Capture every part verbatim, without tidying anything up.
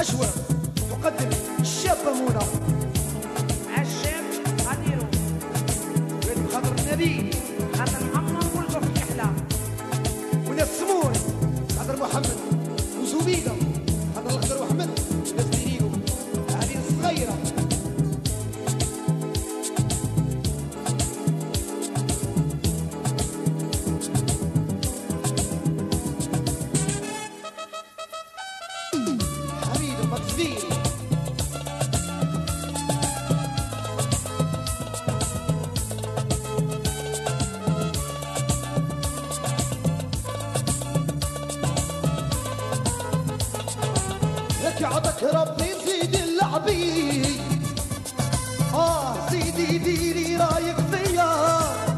أشواق تقدم الشاب منى مع الشاب غاديرو خاطر النبي خاطر محمد والبرك يحلى وناس سمون خاطر محمد وزبيدة خاطر الخضر وأحمد ناس ديريو هذه الصغيرة حميد المقصديري لك عطك ربي زيد اللعبي اه سيدي ديري رايك فيا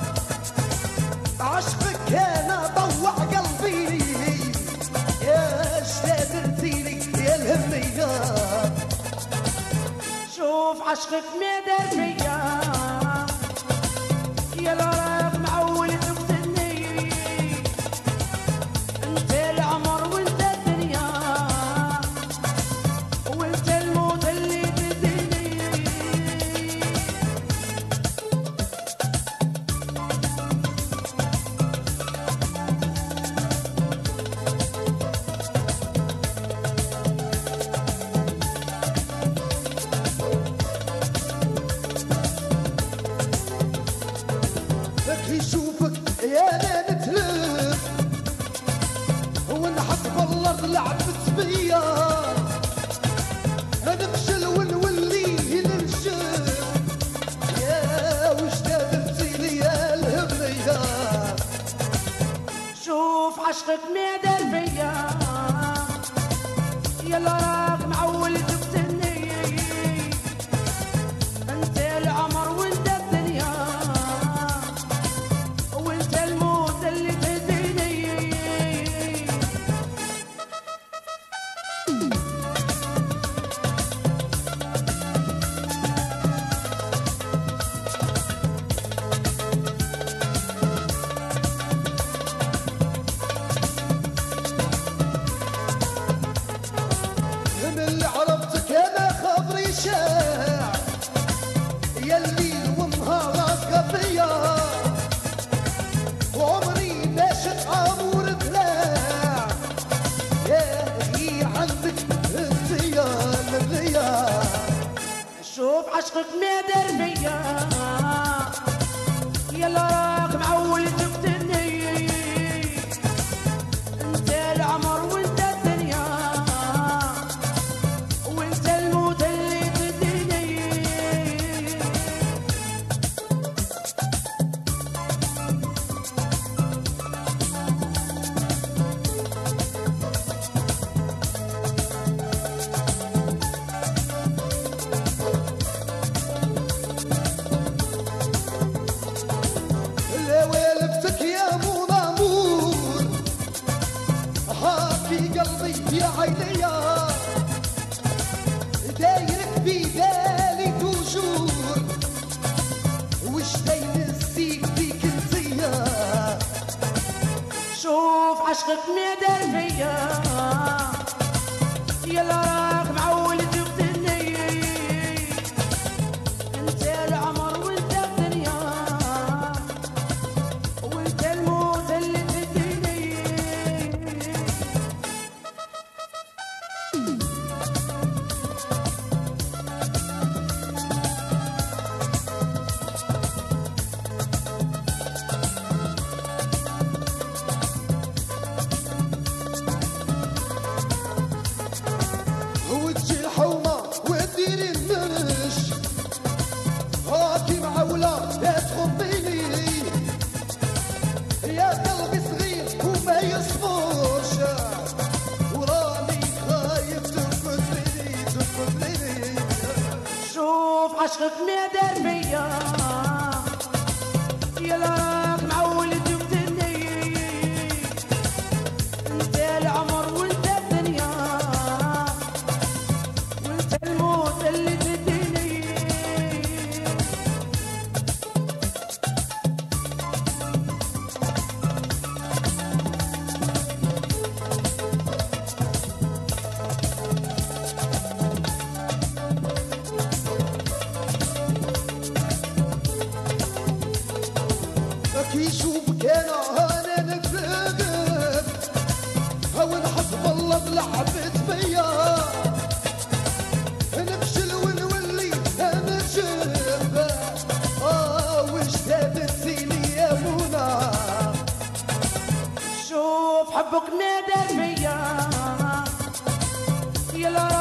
عشقك انا ضوع قلبي يا شادرتيني يا الهمية شوف عشقك ما دار فيا يا العراق معول تفتني انت العمر وانت الدنيا وانت الموت اللي تديني لك يشوفك يا انا نتلف ونحط بالارض لعبت بيا نفشل ونوليه ننشف يا وش دابتي لي يا الهمية شوف عشقك ما دار فيا يا العراق معول تفتني انت العمر وانت الدنيا وانت الموت اللي تهديني من اللي عرفتك انا خاطري شاع يا الليل ونهارك فيا وعمري ما شفت عمور طلع يا غير عندك الزيان الرياح شوف عشقك ما دار فيا يا العراق معول تفتني انت العمر وانت الدنيا وانت الموت اللي تديني لا والفتك يا مو مامور هاكي قلبي يا عينيا دايرك ببالي توجور وش داينسيك فيك انتيا شوف عشقك ما دار فيا يا العراق معول تفتني انت العمر وانت الدنيا وانت الموت اللي تديني وتجي الحومة وديري النرش هاكي معولة لا تخضيني يا قلبي صغير وما يصبرش وراني خايف تفوت ليلي تفوت ليلي شوف عشقك ما دار فيا يا العراق معول تفتني انت العمر وانت الدنيا وانت الموت اللي تديني حبك نادر فيا يلا